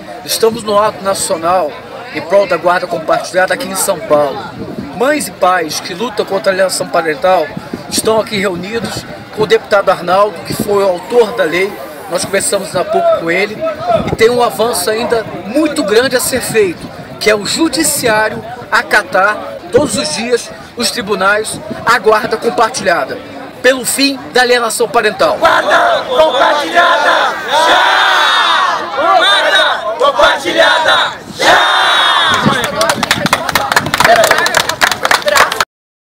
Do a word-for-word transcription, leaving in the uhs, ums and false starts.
Estamos no ato nacional em prol da guarda compartilhada aqui em São Paulo. Mães e pais que lutam contra a alienação parental estão aqui reunidos com o deputado Arnaldo, que foi o autor da lei. Nós conversamos há pouco com ele e tem um avanço ainda muito grande a ser feito, que é o judiciário acatar todos os dias os tribunais a guarda compartilhada, pelo fim da alienação parental. Guarda compartilhada!